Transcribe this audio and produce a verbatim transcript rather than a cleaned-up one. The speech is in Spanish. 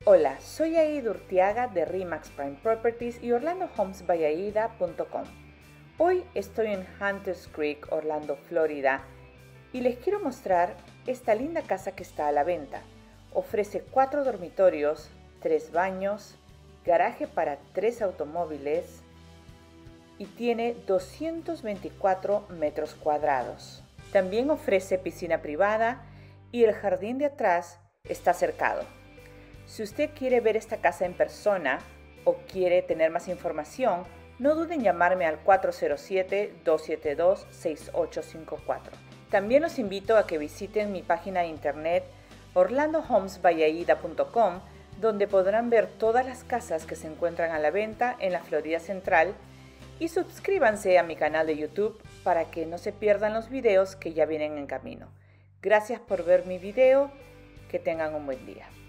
Hola, soy Aida Urtiaga de RE/MAX Prime Properties y orlando homes by aida punto com. Hoy estoy en Hunters Creek, Orlando, Florida, y les quiero mostrar esta linda casa que está a la venta. Ofrece cuatro dormitorios, tres baños, garaje para tres automóviles y tiene doscientos veinticuatro metros cuadrados. También ofrece piscina privada y el jardín de atrás está cercado. Si usted quiere ver esta casa en persona o quiere tener más información, no duden en llamarme al cuatro cero siete, dos siete dos, seis ocho cinco cuatro. También los invito a que visiten mi página de internet orlando homes by aida punto com, donde podrán ver todas las casas que se encuentran a la venta en la Florida Central, y suscríbanse a mi canal de YouTube para que no se pierdan los videos que ya vienen en camino. Gracias por ver mi video, que tengan un buen día.